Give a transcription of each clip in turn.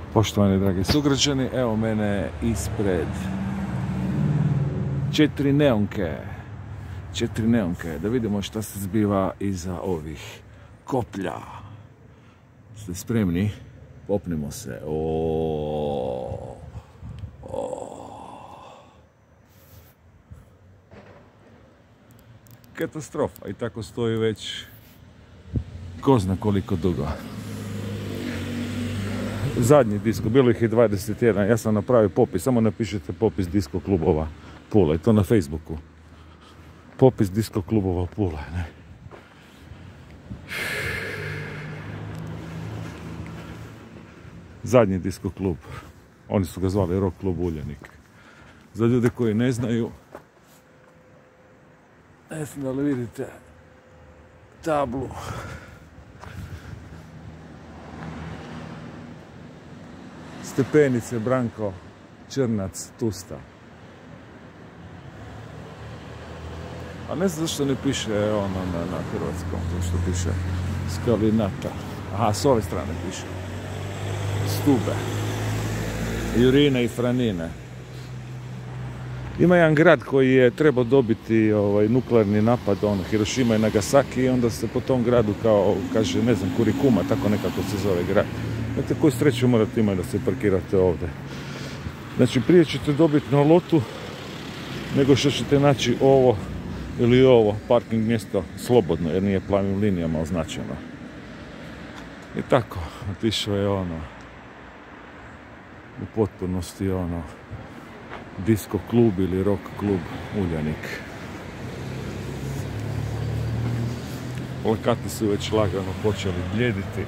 Poštovani dragi sugrađani, evo mene ispred četiri neonke, da vidimo šta se zbiva iza ovih koplja. Ste spremni? Popnimo se. Katastrofa, i tako stoji već ko zna koliko dugo. Zadnji disko, bilo ih je 21, ja sam napravio popis, samo napišite popis disko klubova Pula, i to na Facebooku. Popis disko klubova Pula, ne. Zadnji disko klub, oni su ga zvali Rock klub Uljanik. Za ljude koji ne znaju, ne znam da li vidite tablu. Stepenice Branko Črnac Tusta. A ne znam zašto ne piše ono na hrvatskom, to što piše Skalinata. Aha, s ove strane piše Stube, Jurine i Franine. Ima jedan grad koji je trebao dobiti nuklearni napad, Hirošima i Nagasaki, i onda se po tom gradu kao, kaže, ne znam, Kurikuma, tako nekako se zove grad. Znate, koju sreću morate imati da se parkirate ovdje. Znači, prije ćete dobiti na lotu nego što ćete naći ovo ili ovo parking mjesto slobodno, jer nije plavim linijama označeno. I tako, otišao je u potpunosti disco klub ili rock klub Uljanik. Plakati su već lagano počeli bljediti.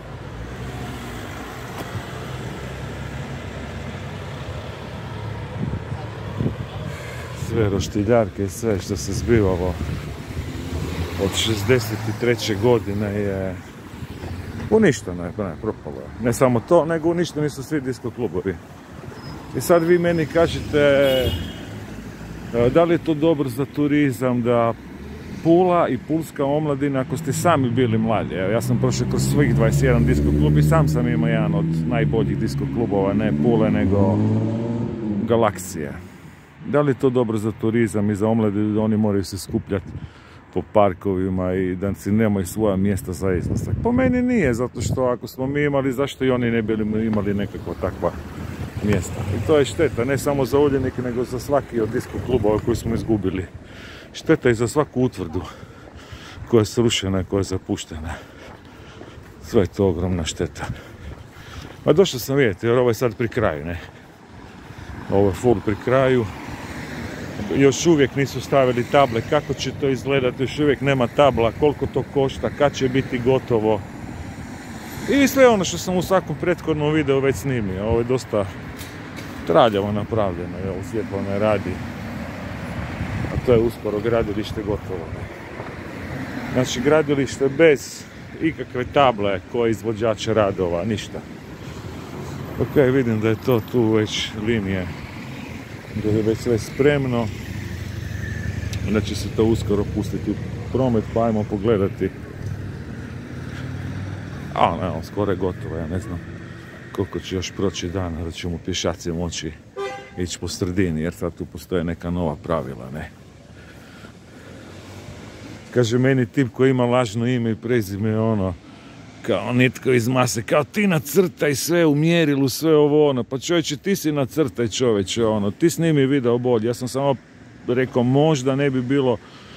Sve roštiljarke i sve što se zbivalo od 63. godine je uništeno, propalo je. Ne samo to, nego uništeni su svi disko klubovi. I sad vi meni kažete da li je to dobro za turizam, da Pula i pulska omladina, ako ste sami bili mladi. Evo, ja sam prošao kroz svih 21 disko klub i sam imao jedan od najboljih disko klubova, ne Pule, nego Galaksije. Da li je to dobro za turizam i za omladinu, da oni moraju se skupljati po parkovima i da si nemaju svoja mjesta za izlazak? Po meni nije, zato što ako smo mi imali, zašto i oni ne bi imali nekakva takva mjesta? I to je šteta, ne samo za Uljanik, nego za svaki od disko klubova koji smo izgubili. Šteta i za svaku utvrdu koja je srušena i koja je zapuštena. Sve je to ogromna šteta. Ma došao sam vidjeti, jer ovo je sad pri kraju, ne? Ovo je full pri kraju. Još uvijek nisu stavili table, kako će to izgledati, još uvijek nema tabla, koliko to košta, kad će biti gotovo. I sve ono što sam u svakom prethodnom videu već snimio. Ovo je dosta traljavo napravljeno, svjetlo ne radi. A to je uskoro gradilište gotovo. Znači, gradilište bez ikakve table koje izvođače radova, ništa. Ok, vidim da je to tu već linije, da je već sve spremno, da će se to uskoro pustiti u promet, pa ajmo pogledati. Evo, skoro je gotovo, ja ne znam koliko će još proći dana da ćemo pješaci moći ići po sredini, jer sad tu postoje neka nova pravila, ne. Kaže meni tip koji ima lažno ime i prezime, kao nitko iz mase, kao ti nacrtaj sve u mjerilu, sve ovo, pa čovječe, ti si nacrtaj čovječe, ti snimi video bolje. Ja sam samo rekao, možda ne bi bilo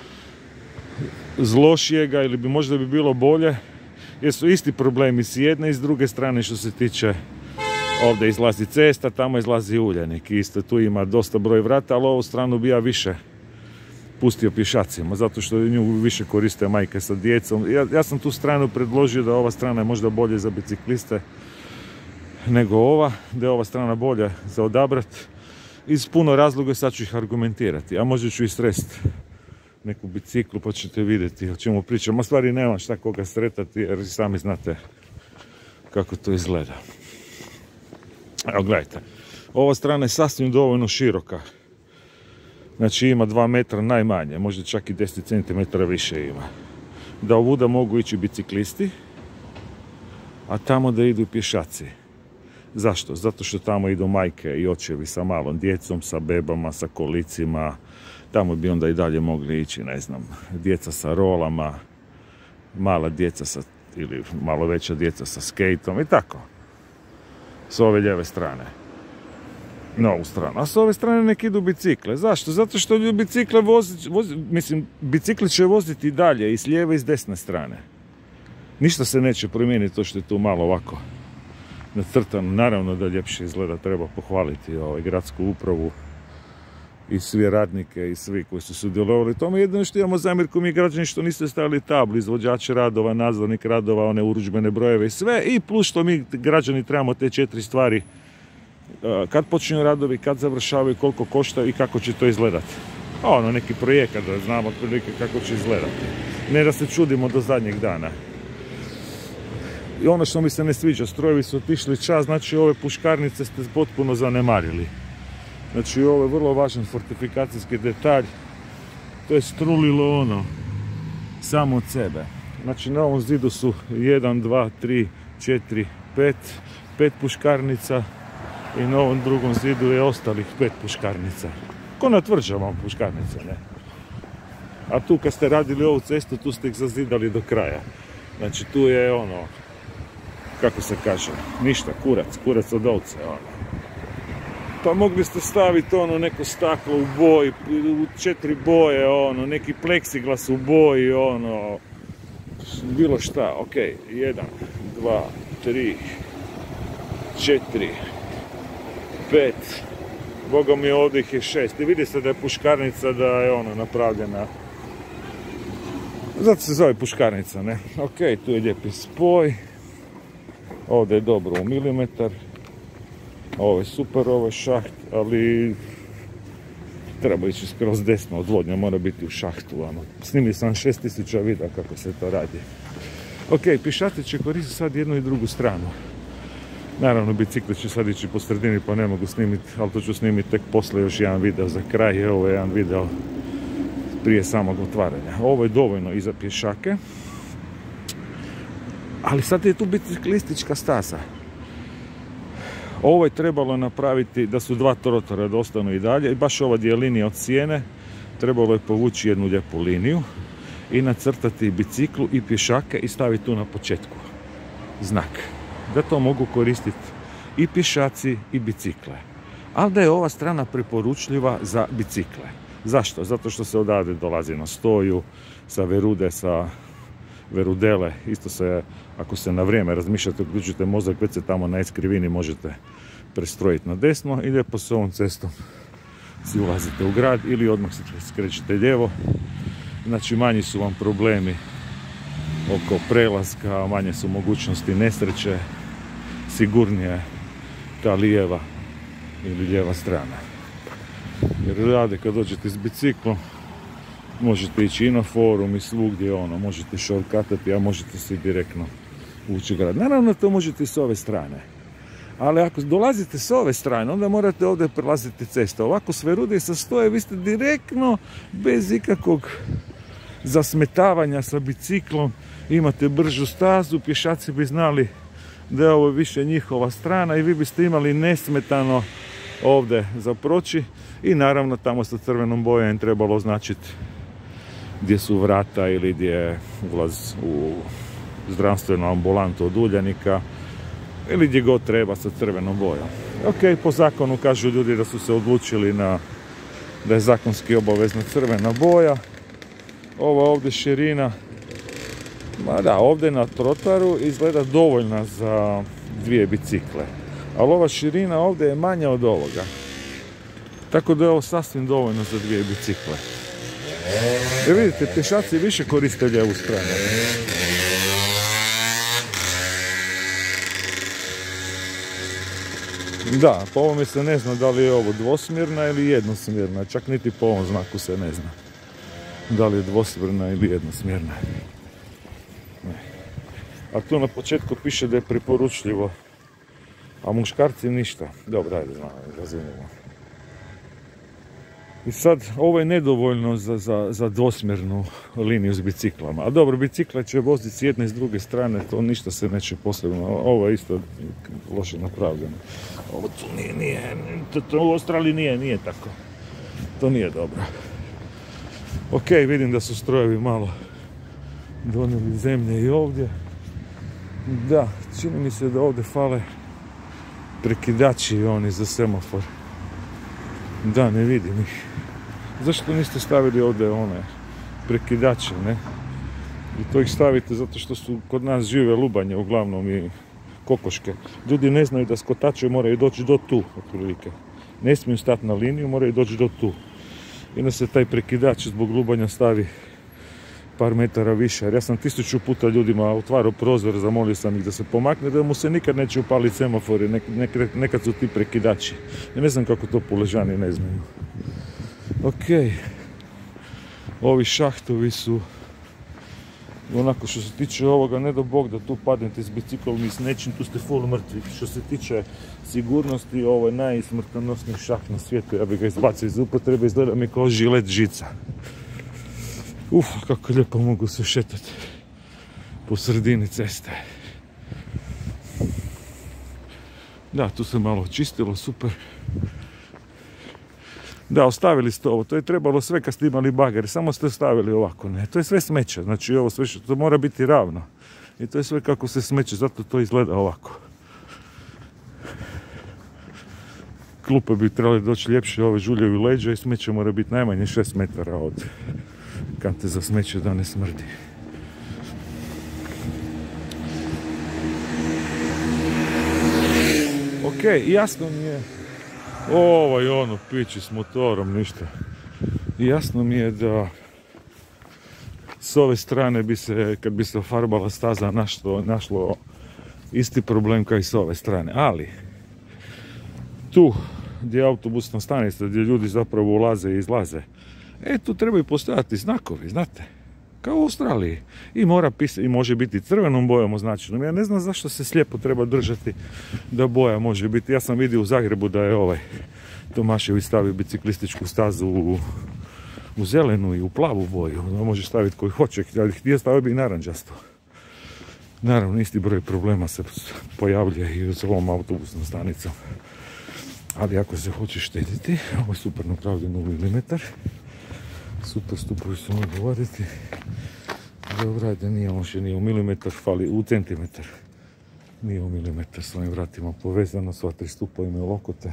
zlošijega, ili možda bi bilo bolje, jer su isti problemi s jedne i s druge strane što se tiče, ovdje izlazi cesta, tamo izlazi Uljanik, isto tu ima dosta broj vrata, ali ovu stranu bi ja više pustio pješacima, zato što nju više koriste majke sa djecom. Ja sam tu stranu predložio da ova strana je možda bolje za bicikliste nego ova, da je ova strana bolja za odabrat. Iz puno razloga, sad ću ih argumentirati, a možda ću i sresti neku biciklu pa ćete vidjeti o čemu pričam. A stvari nemam šta koga sretati, jer sami znate kako to izgleda. Evo gledajte, ova strana je sasvim dovoljno široka. Znači ima 2 metra najmanje, možda čak i 10 cm više ima. Da ovuda mogu ići biciklisti, a tamo da idu pješaci. Zašto? Zato što tamo idu majke i očevi sa malom djecom, sa bebama, sa kolicima. Tamo bi onda i dalje mogli ići, ne znam, djeca sa rolama, mala djeca sa, ili malo veća djeca sa skejtom i tako. S ove lijeve strane. Na ovu stranu. A s ove strane nek idu bicikle. Zašto? Zato što ljudi bicikle bicikli će voziti i dalje i s lijeve i s desne strane. Ništa se neće promijeniti, to što je tu malo ovako nacrtano. Naravno da ljepše izgleda, treba pohvaliti gradsku upravu i svi radnike i svi koji su sudjelovali u tome. Jedino što imamo zamjerku mi građani što niste stavili tablu, izvođači radova, nadzornik radova, one urudžbene brojeve i sve, i plus što mi građani trebamo te 4 stvari, kad počinju radovi, kad završavaju, koliko košta i kako će to izgledati. Neki projekat da znamo otprilike kako će izgledati. Ne da se čudimo do zadnjeg dana. I ono što mi se ne sviđa, strojevi su otišli čas, znači ove puškarnice ste potpuno zanemarili. Znači ovo je vrlo važan fortifikacijski detalj. To je strulilo samo od sebe. Znači na ovom zidu su 1, 2, 3, 4, 5 puškarnica i na ovom drugom zidu je ostalih 5 puškarnica. Ko na tvrđavom puškarnice, ne? A tu kad ste radili ovu cestu, tu ste ih zazidali do kraja. Znači tu je kako se kaže, ništa, kurac od ovce, Pa mogli ste staviti neko staklo u boji, u 4 boje, neki pleksiglas u boji, bilo šta, ok, 1, 2, 3, 4, 5, Boga mi ovdje ih je 6, i vidi se da je puškarnica, da je napravljena, zato se zove puškarnica, ne, ok, tu je lijepi spoj, ovdje je dobro u milimetar, ovo je super, ovo je šaht, ali treba ići skroz desno, odvodnja mora biti u šahtu, Snimio sam 6000 videa kako se to radi. Ok, pješaci će koristiti sad jednu i drugu stranu. Naravno, bicikli će sad ići po sredini pa ne mogu snimiti, ali to ću snimiti tek posle još jedan video za kraj, ovo je jedan video prije samog otvaranja. Ovo je dovoljno i za pješake, ali sad je tu biciklistička staza. Ovo je trebalo napraviti da su 2 trotora da ostanu i dalje, i baš ova je linija od sjene, trebalo je povući jednu lijepu liniju i nacrtati biciklu i pješake i staviti tu na početku znak, da to mogu koristiti i pješaci i bicikle. Ali da je ova strana preporučljiva za bicikle. Zašto? Zato što se odavde dolazi na Stoju, sa Verude, sa Verudele, isto se, ako se na vrijeme razmišljate, uključite mozak, već se tamo na Eskrivini možete prestrojiti na desno i lijepo s ovom cestom si ulazite u grad ili odmah se skrećete lijevo. Znači manji su vam problemi oko prelaska, manje su mogućnosti nesreće, sigurnije ta lijeva ili lijeva strana. Jer rade kad dođete s biciklom, možete ići i na forum i svugdje, možete shortcutati, a možete si direktno ući u grad. Naravno, to možete i s ove strane. Ali ako dolazite s ove strane, onda morate ovdje prelaziti cestu. Ovako s Verude i sa Stoje, vi ste direktno, bez ikakvog zasmetavanja sa biciklom, imate bržu stazu, pješaci bi znali da je ovo više njihova strana i vi biste imali nesmetano ovdje za proći. I naravno, tamo sa crvenom bojom trebalo označiti gdje su vrata ili gdje je ulaz u zdravstvenu ambulantu od Uljanika ili gdje god treba sa crvenom bojom. Ok, po zakonu kažu ljudi da su se odlučili da je zakonski obavezna crvena boja. Ova ovdje širina, ovdje na trotaru izgleda dovoljna za 2 bicikle. Ali ova širina ovdje je manja od ovoga. Tako da je ovo sasvim dovoljno za 2 bicikle. Jer vidite, pješaci više koriste lijevu stranu. Da, po ovome se ne zna da li je ovo dvosmjerna ili jednosmjerna. Čak niti po ovom znaku se ne zna da li je dvosmjerna ili jednosmjerna. A tu na početku piše da je preporučljivo, a muškarci ništa. Dobro, ajde, razumijemo. I sad, ovo je nedovoljno za dvosmjernu liniju s biciklama. A dobro, bicikla će voziti s jedne i s druge strane, to ništa se neće posebno. Ovo je isto loše napravljeno. Ovo tu to u Australiji nije tako. To nije dobro. Ok, vidim da su strojevi malo donijeli zemlje i ovdje. Da, čini mi se da ovdje fale prekidači oni za semafor. Da, ne vidim ih. Zašto niste stavili ovdje one prekidače, ne? I to ih stavite zato što su kod nas žive lubanje uglavnom i kokoške. Ljudi ne znaju da skotače moraju doći do tu, otprilike. Ne smiju stati na liniju, moraju doći do tu. I onda se taj prekidač zbog lubanja stavi par metara više. Jer ja sam 1000 puta ljudima otvarao prozor, zamolio sam ih da se pomakne, da mu se nikad neće upaliti semafori, nekad su ti prekidači. Ja ne znam kako to Puležani ne znaju. Ok, ovi šahtovi su onako što se tiče ovoga, ne do Bog da tu padnete s biciklom i s nečim, tu ste full mrtvi. Što se tiče sigurnosti, ovo je najsmrtonosniji šaht na svijetu, ja bih ga izbacio iz upotrebe, izgleda mi kao žilet žica. Kako lijepo mogu se šetati po sredini ceste. Da, tu se malo očistilo, super. Da, ostavili ste ovo, to je trebalo sve kad ste imali bager, samo ste ostavili ovako, ne, to je sve smeće, znači ovo sve to mora biti ravno. I to je sve kako se smeće, zato to izgleda ovako. Klupe bi trebali doći ljepše, ove žuljevi leđa i smeće mora biti najmanje 6 metara od kante za smeće da ne smrdi. Ok, jasno mi je, ovo je ono, pići s motorom, ništa. I jasno mi je da s ove strane bi se, kad bi se ofarbala staza, našlo isti problem kao i s ove strane. Ali, tu gdje je autobusna stanica, gdje ljudi zapravo ulaze i izlaze, tu trebaju postojati znakovi, znate, kao u Australiji. I mora pisati, i može biti crvenom bojom označenom. Ja ne znam zašto se slijepo treba držati da boja može biti. Ja sam vidio u Zagrebu da je Tomašević stavio biciklističku stazu u zelenu i u plavu boju. Da može staviti koji hoće, ali htio stavio bi i naranđasto. Naravno, isti broj problema se pojavljuje i s ovom autobusnom stanicom. Ali ako se hoće štediti, ovo je super napravljeno u milimetar. Super, stupovi su mogu voditi. Dobro, ajde, nije loše, nije u milimetar, fali u centimetar. Nije u milimetar, s ovim vratima povezano, sva 3 stupa imaju lokote.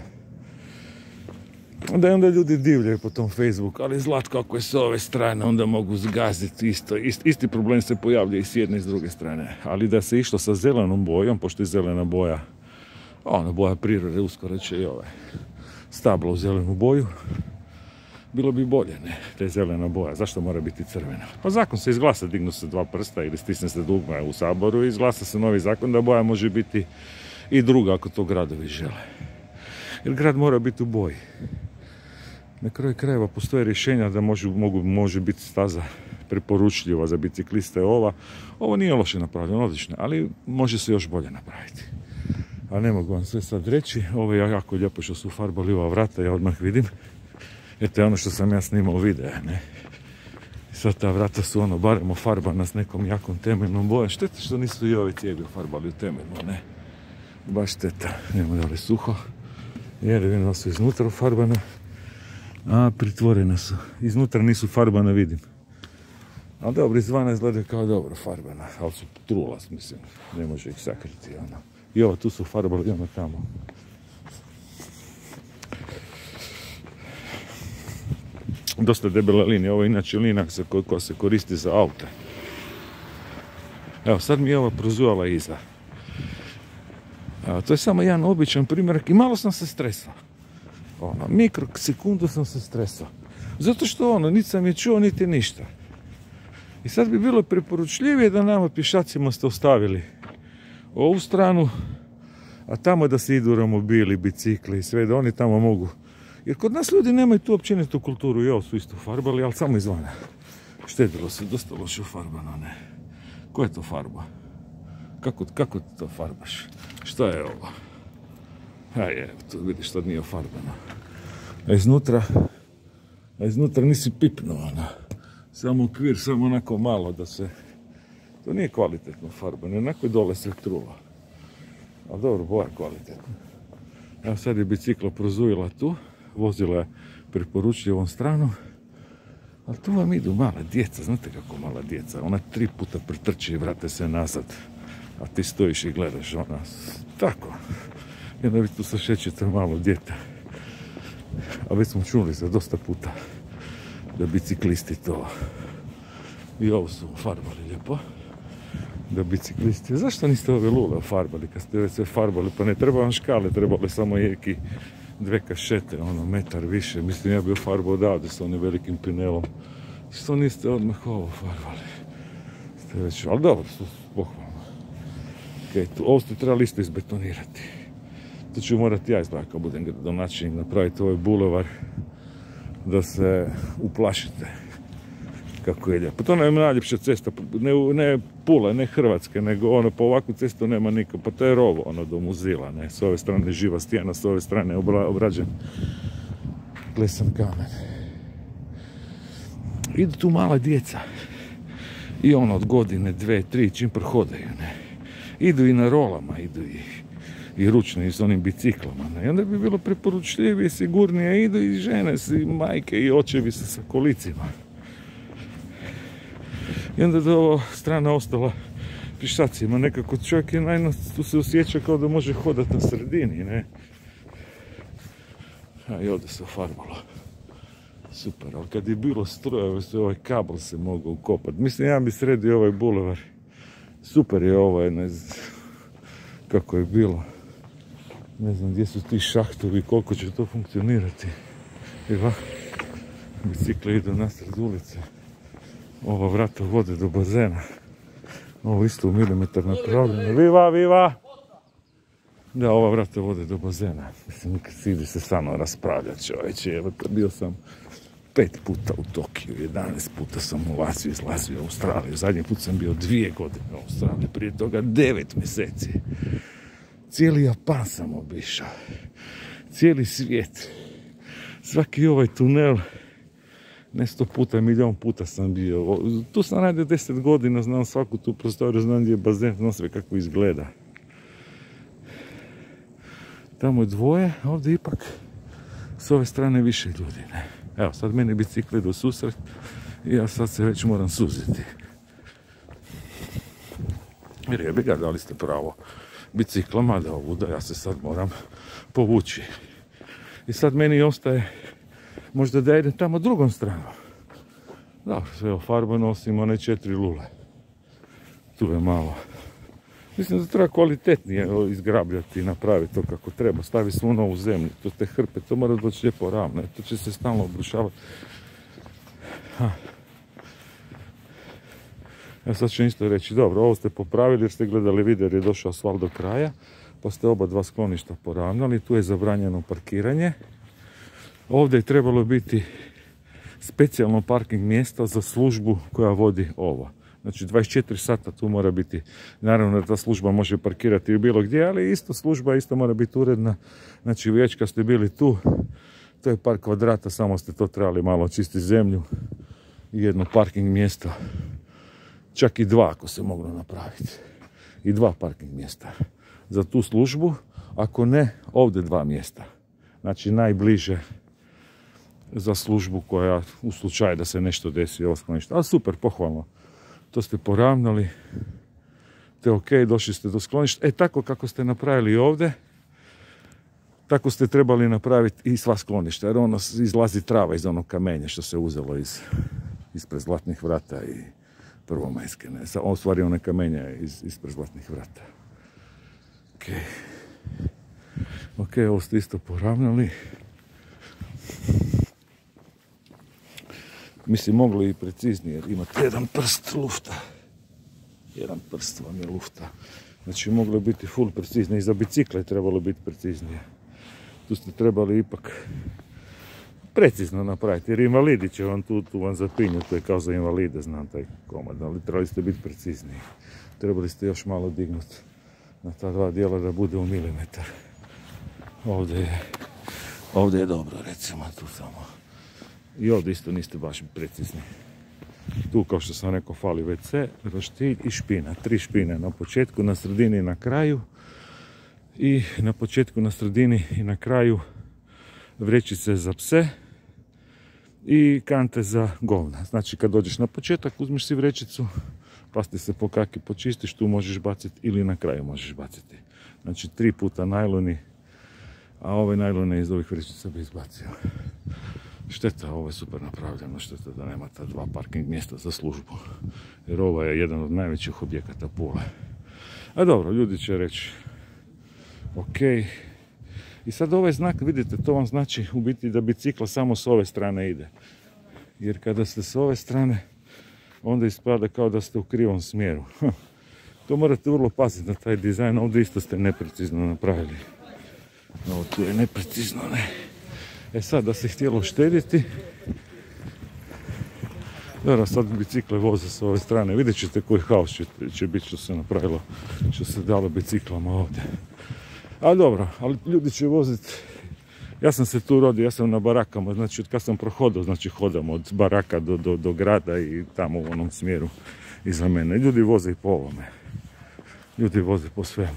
Onda ljudi divljaju po tom Facebooku, ali Zlatko, ako je s ove strane, onda mogu zgaziti isto. Isti problem se pojavlja i s jedne i s druge strane. Ali da se išlo sa zelenom bojom, pošto je zelena boja, boja prirode, uskoro će i stablo u zelenu boju, bilo bi bolje, ne, da je zelena boja. Zašto mora biti crvena? Pa zakon se izglasa, dignu se 2 prsta ili stisne se dugme u Saboru i izglasa se novi zakon da boja može biti i druga ako to gradovi žele. Jer grad mora biti u boji. Na kraju krajeva postoje rješenja da može biti staza preporučljiva za bicikliste. Ovo nije loše napravljeno, odlično, ali može se još bolje napraviti. A ne mogu vam sve sad reći, ovo je jako lijepo što su farbali ova vrata, ja odmah vidim. Eto je ono što sam ja snimao videa, ne. Sad ta vrata su barem ofarbana s nekom jakom temeljnom bojom. Šteta što nisu i ove cijevi ofarbali u temeljnu, ne. Baš šteta, nema da li suho. Jer vidim da su iznutra ofarbana, a pritvorena su. Iznutra nisu farbana, vidim. Ali dobro, izvana izgledaju kao dobro farbana, ali su trula, mislim, ne može ih sakriti, I ovo tu su farbali, i tamo. Dosta debela linija, ovo je inače linija koja se koristi za aute. Evo, sad mi je ova prozujala iza. To je samo jedan običan primjerak i malo sam se stresao. Mikrosekundu sam se stresao. Zato što niti sam je čuo, niti ništa. I sad bi bilo preporučljivije da nama pješacima ste ostavili ovu stranu, a tamo da se idu romobili, bicikli i sve, da oni tamo mogu. Jer kod nas ljudi nemaju tu općenitu kulturu, i ovo su isto farbali, ali samo izvana. Štedilo se, dosta loše ufarbano, ne. Ko je to farba? Kako to farbaš? Šta je ovo? Tu vidiš, to nije ofarbano. A iznutra A iznutra nisi pipnuo, samo okvir, samo onako malo da se... To nije kvalitetno farbano, onako je dole sve trulo. Ali dobro, boja kvalitetno. Evo sad je biciklo prozujila tu, vozila je preporučljivom stranom. Ali tu vam idu mala djeca, znate kako mala djeca, ona 3 puta pretrče i vrate se nazad. A ti stojiš i gledaš ona, tako. I onda vi tu sašećete malo djeta. A već smo čuli za dosta puta da biciklisti to... I ovo su farbali lijepo. Da biciklisti... Zašto niste ove lule farbali kad ste već sve farbali? Pa ne treba vam škale, trebali samo jeki 2 kašete, metar više. Mislim, ja bi farbao odavde s onim velikim pinelom. Što niste odmah ovo farbali? Ste već... Ali dobro, su pohvalno. Ovo ste trebali isto izbetonirati. To ću morati ja izgledati kad budem gradonačelnik napraviti ovaj bulevar da se uplašite kako je lijepo. To nam je najljepša cesta, ne Pula, ne Hrvatske, nego po ovakvu cestu nema nikog. Pa to je rovo, do Muzila, ne, s ove strane živa stijena, s ove strane obrađen klesan kamen. Idu tu mala djeca i od godine, 2, 3, čim prohodaju, ne. Idu i na rolama, idu i ručno i s onim biciklama. Ne? I onda bi bilo preporučljivije, sigurnije, idu i žene, i majke i očevi sa kolicima. I onda da ova strana ostala pišacima, nekako čovjek je tu se osjeća kao da može hodati na sredini, ne? A i ovdje se ofarbalo. Super, ali kad je bilo strojeva, ovaj kabel se mogao ukopati. Mislim, ja bi sredio ovaj bulevar. Super je ovo, kako je bilo. Ne znam gdje su ti šahtovi, koliko će to funkcionirati. Evo, bicikle idu nasred ulice. Ova vrata vode do bazena. Ovo isto u milimetar napravljeno. Viva, viva! Da, ova vrata vode do bazena. Mislim, kad si ide se samo raspravljati, čovječe. Evo, bio sam 5 puta u Tokiju, 11 puta sam u Aziju izlazio u Australiju. Zadnji put sam bio 2 godine u Australiji, prije toga 9 mjeseci. Cijeli Japan sam obišao. Cijeli svijet. Svaki ovaj tunel, ne 100 puta, milion puta sam bio. Tu sam radio 10 godina, znam svaku tu prostoriju, znam gdje je bazen, znam sve kako izgleda. Tamo je 2, a ovdje ipak s ove strane više ljudi, ne. Evo, sad meni bicikli idu susret i ja sad se već moram suziti. Jer jebi ga, dali ste pravo biciklama da ovuda, ja se sad moram povući. I sad meni ostaje možda da idem tamo drugom stranom. Da, sve ofarbano osim one 4 lule. Tu je malo. Mislim da treba kvalitetnije izgrabljati i napraviti to kako treba. Stavi svu novu zemlju, to te hrpe, to mora doći lijepo ravno. To će se stalno obrušavati. Ja sad ću isto reći, dobro, ovo ste popravili jer ste gledali video jer je došao asfalt do kraja, pa ste oba 2 skloništa poravnali, tu je zabranjeno parkiranje. Ovdje je trebalo biti specijalno parking mjesto za službu koja vodi ovo. Znači 24 sata tu mora biti, naravno da ta služba može parkirati bilo gdje, ali isto služba isto mora biti uredna. Znači već kad ste bili tu, to je par kvadrata, samo ste to trebali malo čistiti zemlju i jedno parking mjesto. Čak i 2 ako se moglo napraviti. I 2 parking mjesta za tu službu, ako ne, ovdje 2 mjesta. Znači najbliže za službu koja u slučaju da se nešto desi, ovo sklonište. Ali super, pohvalno. To ste poravnali. Te ok, došli ste do skloništa. Tako kako ste napravili ovdje, tako ste trebali napraviti i sva skloništa. Jer ono izlazi trava iz onog kamenja što se uzelo ispred Zlatnih vrata i Prvomajske. U stvari one kamenja ispred Zlatnih vrata. Ok, ovo ste isto poravnali. Mislim, mogli i preciznije, jer imate jedan prst lufta. Jedan prst vam je lufta. Znači, moglo biti full preciznije. I za bicikle je trebalo biti preciznije. Tu ste trebali ipak precizno napraviti, jer invalidi će vam tu vam zapinju. To je kao za invalide, znam taj komad. Ali trebali ste biti precizniji. Trebali ste još malo dignuti na ta 2 dijela da bude u milimetar. Ovdje je dobro, recimo, tu samo I ovdje isto niste baš precizni. Tu, kao što sam rekao, fali WC, roštilj i špina. 3 špine na početku, na sredini i na kraju. I na početku, na sredini i na kraju vrećice za pse i kante za govna. Znači, kad dođeš na početak, uzmeš si vrećicu, pa ti se pokaki počistiš, tu možeš baciti ili na kraju možeš baciti. Znači, 3 puta najloni, a ove najlone iz ovih vrećica bi izbacio. Šteta, ovo je super napravljeno, šteta da nema ta 2 parking mjesta za službu. Jer ovo je jedan od najvećih objekata Pule. A dobro, ljudi će reći, ok. I sad ovaj znak, vidite, to vam znači u biti da bicikla samo s ove strane ide. Jer kada ste s ove strane, onda ispada kao da ste u krivom smjeru. To morate vrlo paziti na taj dizajn, ovdje isto ste neprecizno napravili. Ovo tu je neprecizno, ne. E sad, da se htjelo štediti, dobro, sad bicikle voze s ove strane, vidjet ćete koji haos će biti što se napravilo, što se dalo biciklama ovdje. A dobro, ali ljudi će voziti, ja sam se tu rodio, ja sam na barakama, znači od kad sam prohodao, znači hodam od baraka do grada i tamo u onom smjeru iza mene. Ljudi voze i po ovome, ljudi voze po svemu.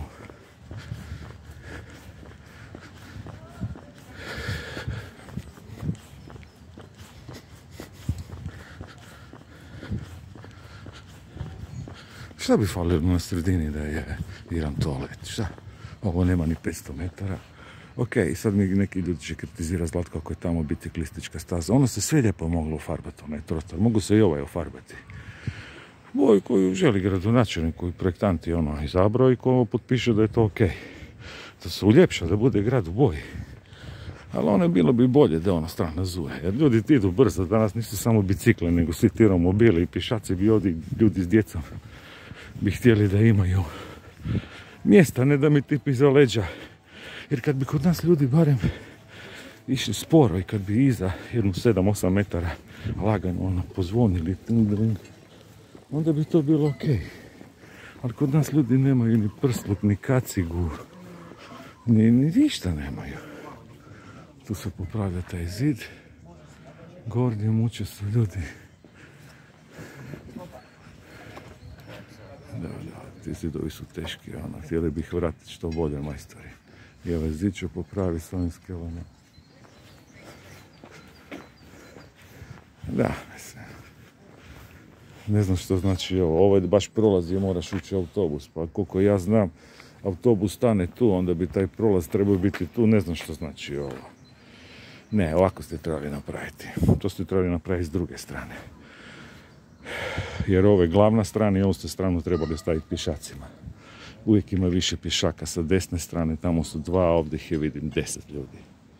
Šta bi falilo na sredini da je jedan toalet, šta? Ovo nema ni 500 metara. Ok, sad mi neki ljudi će kritizirati Zlatko ako je tamo biciklistička staza. Ono se sve lijepo moglo ofarbati, onaj trotor. Mogu se i ovaj ofarbati. Boju koju želi gradonačelnik, koju projektant je ono izabrao i ko potpiše da je to ok. Da se uljepša, da bude grad u boji. Ali ono bilo bi bolje da ono strana zuje. Jer ljudi ti idu brzo, danas nisu samo bicikle, nego svi ti romobili i pišaci bi ovdje, ljudi s djecom bi htjeli da imaju mjesta, ne da mi tipi iza leđa. Jer kad bi kod nas ljudi barem išli sporo i kad bi iza jednu 7-8 metara lagano ono pozvonili, onda bi to bilo ok. Ali kod nas ljudi nemaju ni prsluk, ni kacigu, ni ništa nemaju. Tu se popravlja taj zid. Gornje muče su ljudi. Da, ti zidovi su teški, ono, htjeli bih vratiti što bolje majstori. I ovaj zid ću popraviti s ovim skelama. Da, mislim. Ne znam što znači ovo. Ovo je baš prolaz gdje moraš ući autobus. Pa koliko ja znam, autobus stane tu, onda bi taj prolaz trebao biti tu. Ne znam što znači ovo. Ne, ovako ste trebali napraviti. To ste trebali napraviti s druge strane. Jer ovo je glavna strana i ovu ste stranu trebali staviti pješacima. Uvijek ima više pješaka sa desne strane, tamo su 2, a ovdje ih je vidim 10 ljudi.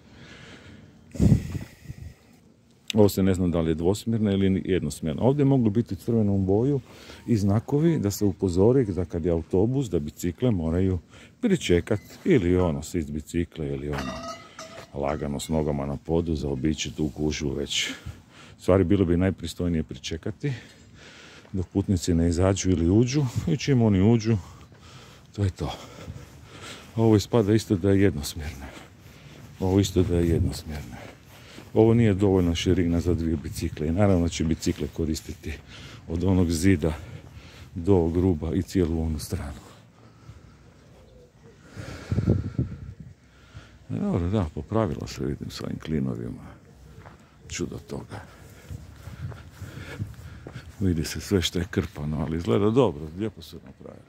Ovo se ne znam da li je dvosmjerna ili jednosmjerna. Ovdje moglo biti crvenom boju i znakovi da se upozori da kad je autobus, da bicikle moraju pričekati ili ono sići bicikle ili ono lagano s nogama na podu zaobići tu gužvu već. Stvari bilo bi najpristojnije pričekati dok putnici ne izađu ili uđu i čim oni uđu, to je to. Ovo ispada isto da je jednosmjerno. Ovo isto da je jednosmjerno. Ovo nije dovoljna širina za 2 bicikle i naravno će bicikle koristiti od onog zida do gruba i cijelu onu stranu. Dobro, da, popravilo se, vidim, s ovim klinovima. Čudo toga. Vidi se sve što je krpano, ali izgleda dobro, lijepo su napravili.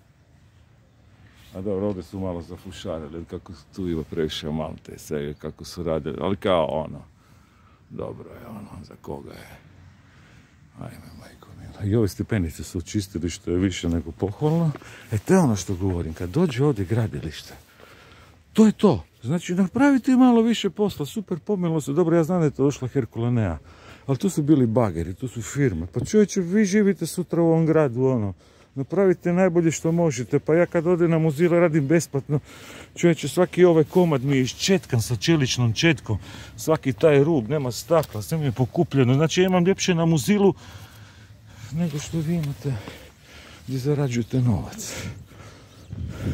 A dobro, ovdje su malo zafušarili, kako su tu ima previše malte, sve kako su radili, ali kao ono, dobro je ono, za koga je. Ajme, majko mila. I ove stepenice su čistili što je više nego pohvalno. E, to je ono što govorim, kad dođe ovdje gradilište, to je to. Znači, napravite malo više posla, super, pomilo se, dobro, ja znam da je to došla Herkulanea, ali tu su bili bageri, tu su firme. Pa čovječe, vi živite sutra u ovom gradu, ono, napravite najbolje što možete. Pa ja kad odem na Muzile radim besplatno. Čovječe, svaki ovaj komad mi je iščetkan sa čeličnom četkom. Svaki taj rub, nema stakla, sve mi je pokupljeno. Znači ja imam ljepše na Muzilu nego što vi imate gdje zarađujete novac.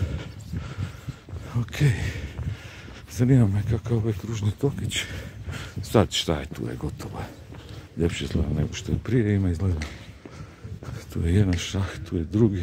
Ok. Zanima me kakav ovaj kružni tokić. Sad šta je tu, je gotovo. Ljepše izgleda nego što je prije, ima izgleda. Tu je jedan šah, tu je drugi.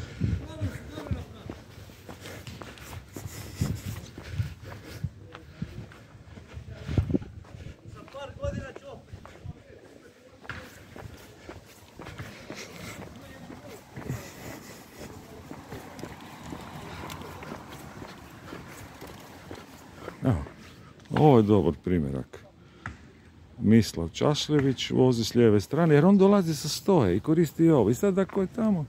Evo, ovo je dobar primjerak. Mislav Čašljević vozi s lijeve strane, jer on dolazi sa stoje i koristi ovo. I sad ako je tamo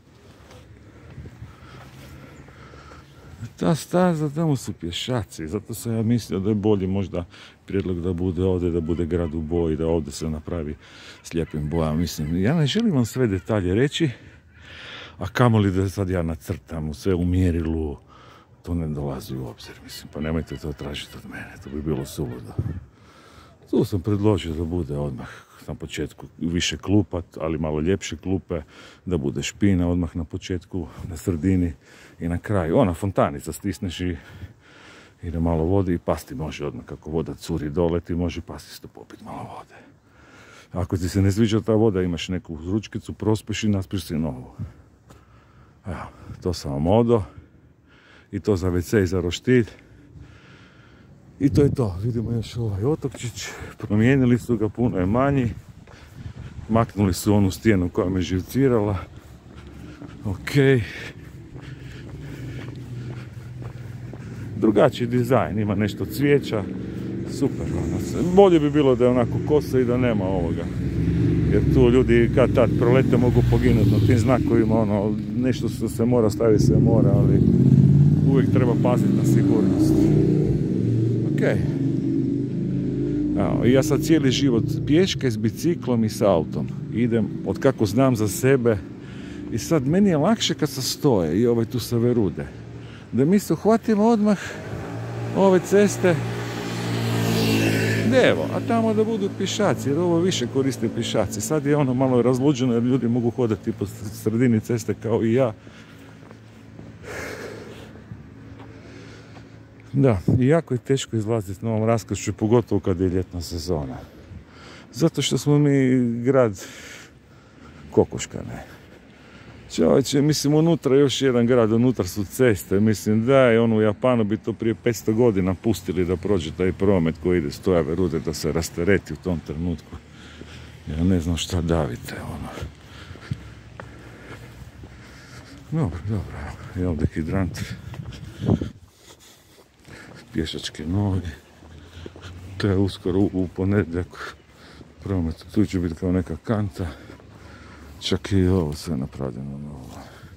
ta staza, tamo su pješaci. Zato sam ja mislio da je bolje možda prijedlog da bude ovdje, da bude grad u boji, da ovdje se napravi s lijepim bojama. Mislim, ja ne želim vam sve detalje reći, a kamoli da sad ja nacrtam sve u mjerilu. To ne dolazi u obzir, mislim, pa nemojte to tražiti od mene, to bi bilo suludo. Tu sam predložio da bude odmah na početku više klupa, ali malo ljepše klupe, da bude špina odmah na početku, na sredini i na kraju. Ona fontanica, stisneš i ide malo vode i pasti može odmah. Kako voda curi dole, ti može pasti isto popiti malo vode. Ako ti se ne sviđa ta voda, imaš neku ručkicu, prospeš i naspiš si novu. Evo, to sam vam odao. I to za WC i za roštilj. I to je to. Vidimo još ovaj otokčić. Promijenili su ga, puno je manji. Maknuli su onu stijenu koja me živcirala. Ok. Drugačiji dizajn. Ima nešto cvijeća. Super. Bolje bi bilo da je onako kosa i da nema ovoga. Jer tu ljudi kad tad prolete mogu poginuti na tim znakovima. Ono, nešto što se mora staviti se mora, ali uvijek treba paziti na sigurnost. Ok. Evo, ja sad cijeli život pješke s biciklom i s autom. Idem od kako znam za sebe. I sad meni je lakše kad se stoje i ovaj tu sa Verude. Da mi se uhvatimo odmah ove ceste lijevo, a tamo da budu pješaci, jer ovo više koriste pješaci. Sad je ono malo razluđeno jer ljudi mogu hodati po sredini ceste kao i ja. Da, i jako je teško izlaziti na ovom raskršću, pogotovo kad je ljetna sezona. Zato što smo mi grad kokoška, ne. Čovječe, mislim, unutra još jedan grad, unutra su ceste, mislim, da je ono u Japanu bi to prije 500 godina pustili da prođe taj promet koji ide stoja Verude, da se rastereti u tom trenutku. Ja ne znam šta davite, ono. Dobro, je ovdje hidrant. Pješačke noge. To je uskoro u ponedjeljak promet. Tu će biti kao neka kanta. Čak i ovo sve napravljeno novo.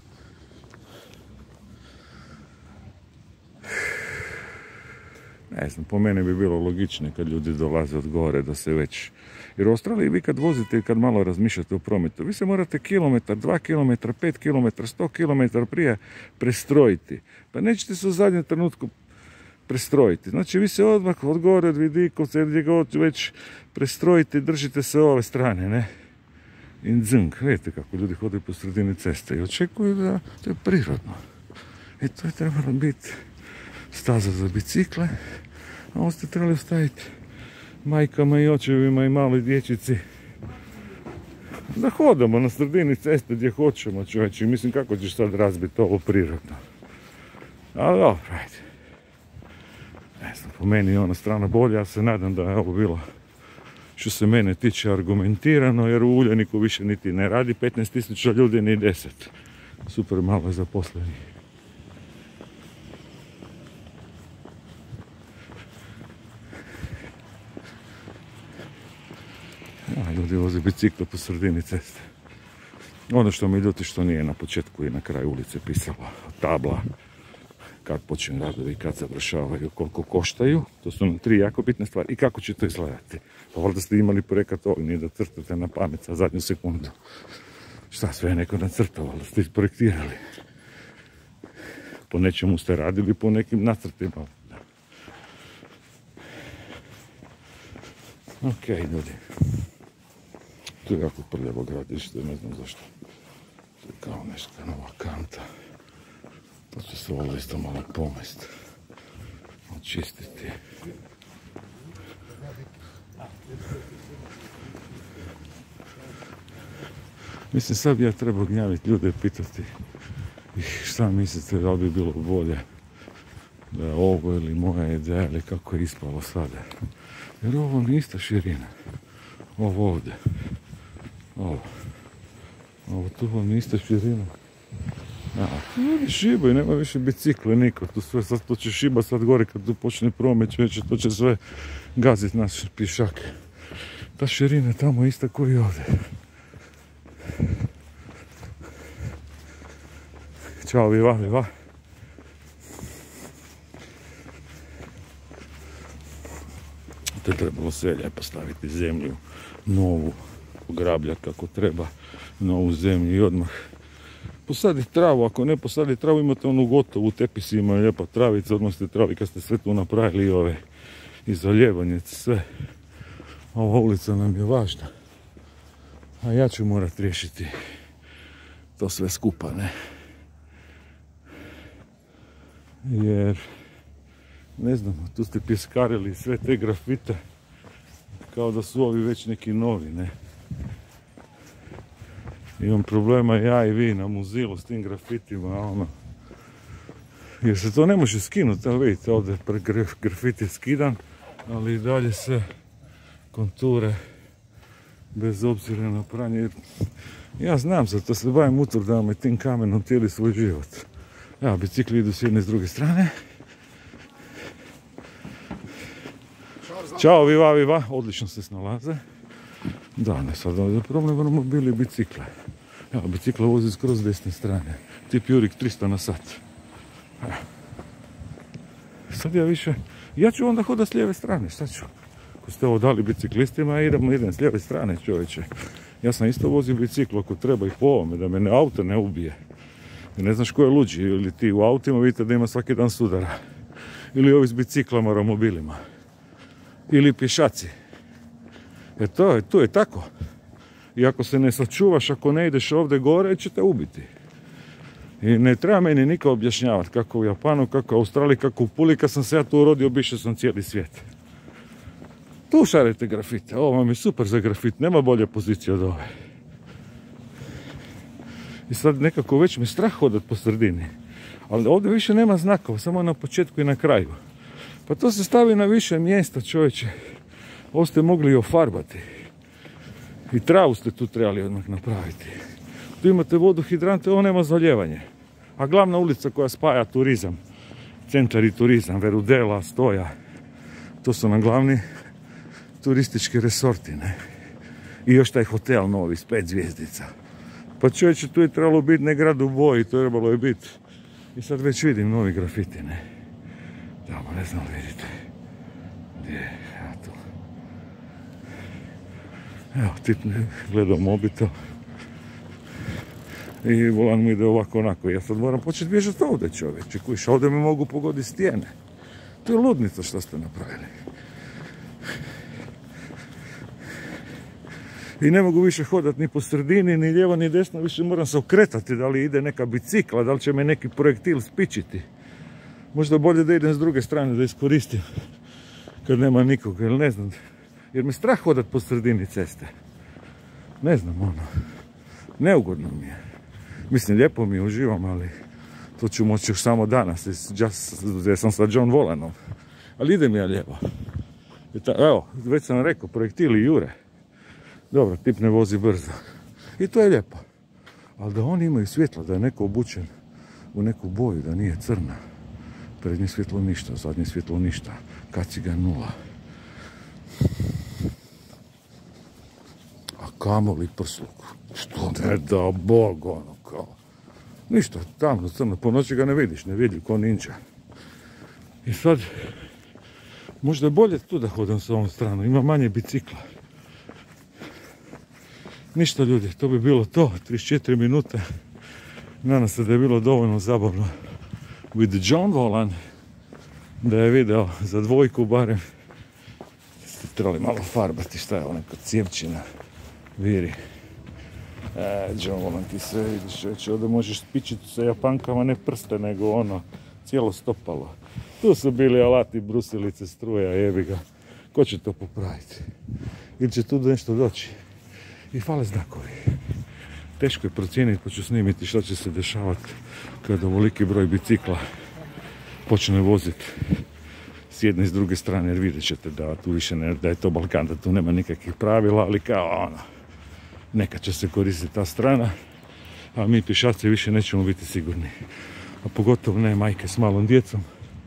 Ne znam, po mene bi bilo logičnije kad ljudi dolaze od gore da se već... Jer u Australiji vi kad vozite i kad malo razmišljate o prometu, vi se morate kilometar, 2 kilometra, 5 kilometra, 100 kilometra prije prestrojiti. Pa nećete se u zadnjem trenutku prestrojiti. Znači vi se odmah od gore, od Vidikovca, gdje god već prestrojite, držite se ove strane, ne? I dzng, vidite kako ljudi hodaju po sredini ceste i očekuju da to je prirodno. I to je trebalo biti staza za bicikle, a ovo ste trebali staviti majkama i očevima i maloj dječici da hodamo na sredini ceste gdje hoćemo, čovječe. Mislim, kako ćeš sad razbiti ovo prirodno. Ali dobro, ajde. Ne znam, po meni je ona strana bolja, ja se nadam da je ovo bilo što se mene tiče argumentirano, jer u Uljaniku više niti ne radi 15.000 ljudi, ni 10. Super malo je zaposleni. Ljudi voze bicikle po sredini ceste. Ono što mi ljuti što nije na početku i na kraju ulice pisala tabla kad počinju radovi i kad završavaju, koliko koštaju. To su nam 3 jako bitne stvari. I kako će to izgledati. Pa valjda ste imali projekat ovdje, nije da crtate na pamet za zadnju sekundu. Šta sve je neko nacrtao, valjda ste isprojektirali. Po nečemu ste radili, po nekim nacrtima. Ok, ljudi. Tu je jako prljavo gradište, ne znam zašto. Tu je kao nešta nova kanta. To će se ovo isto malo pomest. Očistiti. Mislim, sad bi ja trebao gnjaviti ljude i pitati ih šta mislite da li bi bilo bolje da je ovo ili moja ideja ili kako je ispalo sada. Jer ovo nije ista širina. Ovo ovdje. Ovo tu vam nije ista širina. Ljudi šibaju, nema više bicikle niko. Tu sve sad to će šiba sad gore kad tu počne promet, to će sve gazit naš pješake. Ta širina tamo je ista koji ovdje. Ćao, viva. To je trebalo sve lijepo staviti zemlju, novu, ograbljati kako treba, novu zemlju i odmah posaditi travu. Ako ne posaditi travu, imate onu gotovu, tepisi imaju lijepa travica, odmah ste travi kad ste sve tu napravili ove izaljevanje, sve. Ova ulica nam je važna, a ja ću morat riješiti to sve skupa, ne? Jer, ne znam, tu ste pjeskarili sve te grafite kao da su ovi već neki novi, ne? Imam problema ja i vi na Muzilu s tim grafitima, ono. Jer se to ne može skinuti, evo vidite, ovdje grafit je skidan, ali i dalje se konture bez obzira na pranje. Ja znam za to, se bavim utvrdama i tim kamenom cijeli svoj život. Evo, bicikli idu s jedne i s druge strane. Ćao, viva, odlično se snalaze. Da, ne sad ovdje problem romobili i bicikle. Evo, bicikla vozi skroz desne strane. Tip Jurik 300 na sat. Evo. Sad ja ću onda hodat s lijeve strane, šta ću? Ako ste ovo dali biciklistima, idem s lijeve strane, čovječe. Ja sam isto vozio biciklu ako treba i po ovome, da me auto ne ubije. Jer ne znaš ko je luđi, ili ti u autima vidite da ima svaki dan sudara. Ili ovi s biciklama, romobilima. Ili pješaci. Jer to je tako. I ako se ne sačuvaš, ako ne ideš ovdje gore, će te ubiti. I ne treba meni niko objašnjavati kako u Japanu, kako u Australiji, kako u Puli. Kad sam se ja tu urodio, obišao sam cijeli svijet. Tu šarite grafite. Ovo vam je super za grafit. Nema bolje pozicije od ove. I sad nekako već me strah hodat po sredini. Ali ovdje više nema znakova, samo na početku i na kraju. Pa to se stavi na više mjesta, čovječe. Ovo ste mogli i ofarbati. I travu ste tu trebali odmah napraviti. Tu imate vodu, hidrante, ovo nema zaljevanje. A glavna ulica koja spaja turizam, centar i turizam, Verudela, Stoja, to su nam glavni turistički resorti, ne? I još taj hotel novi s 5 zvjezdica. Pa čovječe, tu je trebalo biti ne grad u boji, to je trebalo je biti. I sad već vidim novi grafiti, ne? Tamo, ne znam, vidite. Gdje je? Evo tu. Evo, tip gledao mobitel. I volan mi ide ovako onako. Ja sad moram početi bježati ovdje, čovječe. Kuš, ovdje me mogu pogoditi stijene. To je ludnica što ste napravili. I ne mogu više hodati ni po sredini, ni lijevo, ni desno, više moram se okretati, da li ide neka bicikla, da li će me neki projektil spičiti. Možda bolje da idem s druge strane, da iskoristim, kad nema nikoga, ili ne znam, jer mi strah hodat po sredini ceste. Ne znam, ono, neugodno mi je. Mislim, lijepo mi je, uživam, ali to ću moći još samo danas, jer sam sa John Volanom. Ali ide mi ja lijevo. Evo, već sam rekao, projektili jure. Dobro, tip ne vozi brzo. I to je lijepo. Ali da oni imaju svjetlo, da je neko obučen u neku boju, da nije crna. Prednje svjetlo ništa, zadnje svjetlo ništa. Kaciga 0. A kamoli prsluk. Što ne da Bog, ono kao. Ništa, tamno, crno. Po noći ga ne vidiš, ne vidi ko ninja. I sad, možda je bolje tu da hodam s ovom stranu. Ima manje bicikla. Ništa ljudi, to bi bilo to, 34 minute. Nadam se da je bilo dovoljno zabavno with John Volan, da je video za dvojku barem. Ste trebali malo farbati, šta je ono kod cijepčina, viri. John Volan, ti sve vidiš, već ovdje možeš spičiti sa Japankama, ne prste, nego ono, cijelo stopalo. Tu su bili alati, brusilice, struja, jebi ga. Ko će to popraviti? Ili će tu nešto doći? I fale znakovi. Teško je procijeniti, pa ću snimiti što će se dešavati kada ovoliki broj bicikla počne voziti s jedne i s druge strane, jer vidjet ćete da tu više da je to Balkan, da tu nema nikakvih pravila, ali kao ono, neka će se koristiti ta strana, a mi pješaci više nećemo biti sigurni. A pogotovo ne majke s malom djecom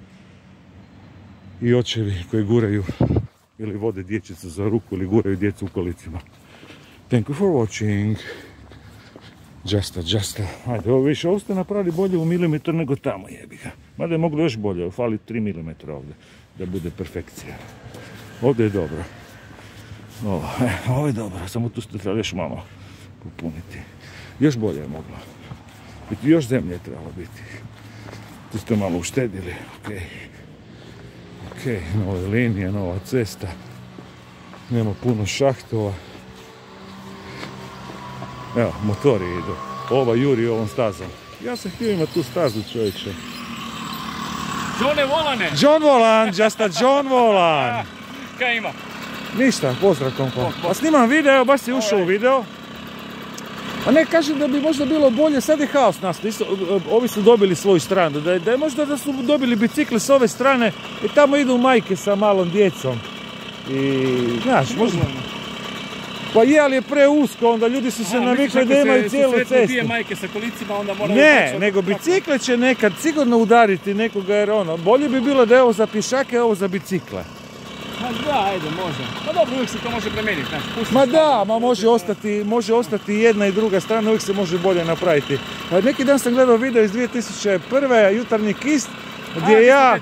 i očevi koji guraju ili vode dječicu za ruku ili guraju djecu u kolicima. Thank you for watching. Just. Ajde, ovo više, ovo ste napravili bolje u milimetar nego tamo, jebi ga. Mada je moglo još bolje, fali 3 mm ovdje, da bude perfekcija. Ovdje je dobro. Ovo je dobro, samo tu ste trebali još malo popuniti. Još bolje je moglo. Još zemlje je trebalo biti. Tu ste malo uštedili, ok, nove linije, nova cesta. Nema puno šahtova. Evo, motori idu. Ova juri ovom stazom. Ja sam htio imati tu stazu, čovječe. John Volan, John Volan. Kaj ima? Ništa, pozdrav kompa. Pa snimam video, baš si ušao u video. A ne, kažem da bi možda bilo bolje, sad je haos nas, ovi su dobili svoju stranu, da je možda da su dobili bicikle s ove strane i tamo idu majke sa malom djecom. I, znaš, možda... Pa je, ali je preusko, onda ljudi su se navikli da imaju cijelu cestu. Majke sa kolicima, onda moraju... Ne, nego bicikle će nekad sigurno udariti nekoga, jer ono, bolje bi bilo da je ovo za pješake, a ovo za bicikle. Da, ajde, može. Pa dobro, uvijek se to može promijeniti. Ma da, može ostati jedna i druga strana, uvijek se može bolje napraviti. Neki dan sam gledao video iz 2001. Jutarnji Kist, gdje ja,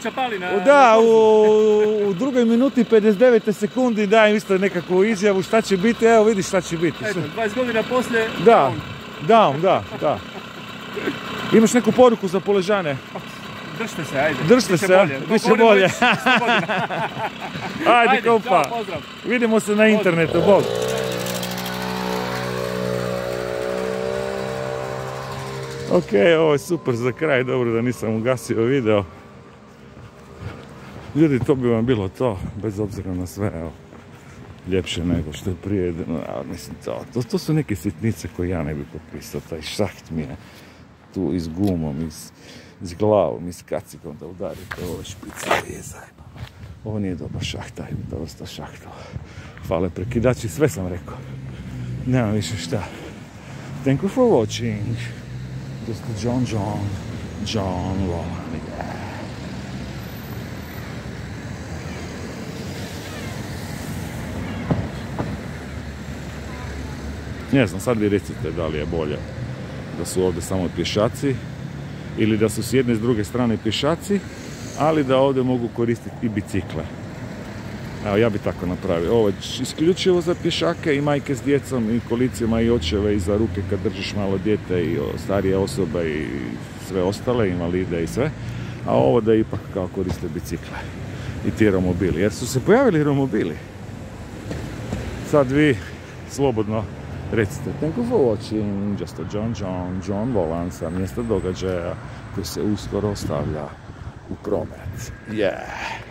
u drugoj minuti 59 sekundi dajem isto nekakvu izjavu šta će biti, evo vidiš šta će biti. Eto, 20 godina poslije, da. Imaš neku poruku za Poležane? Držite se, ajde. Držite se, bit će bolje. Ajde, kompa. Čao, pozdrav. Vidimo se na internetu, bog. Ok, ovo je super za kraj, dobro da nisam ugasio video. Ljudi, to bi vam bilo to, bez obzira na sve, evo. Ljepše nego što je prije, mislim, to su neke sitnice koje ja ne bih popisao, taj šaht mi je tu i s gumom, i s glavom, i s kacigom da udarite ove špice, je zajebano. Ovo nije dobar šaht, taj vrsta šahtova. Fale prekidači, sve sam rekao. Nemam više šta. Thank you for watching. Just John Volan, yeah. Ne znam, sad vi recite da li je bolje da su ovdje samo pješaci ili da su s jedne i s druge strane pješaci, ali da ovdje mogu koristiti i bicikle. Evo, ja bi tako napravio. Ovo je isključivo za pješake i majke s djecom i kolicima i očeve i za ruke kad držiš malo dijete i starije osobe i sve ostale, invalide i sve. A ovo da ipak kao koriste bicikle i ti romobili. Jer su se pojavili romobili. Sad vi slobodno recite, thank you for watching, just a John Volan sa mjesta događaja koji se uskoro stavlja u promet. Yeah!